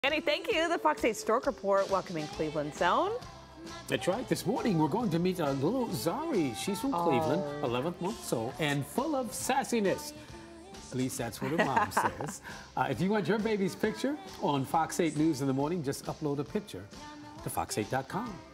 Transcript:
Annie, thank you. The Fox 8 Stork Report welcoming Cleveland's own. That's right. This morning we're going to meet little Zari. She's from Cleveland, 11th month old, and full of sassiness. At least that's what her mom says. If you want your baby's picture on Fox 8 News in the morning, just upload a picture to fox8.com.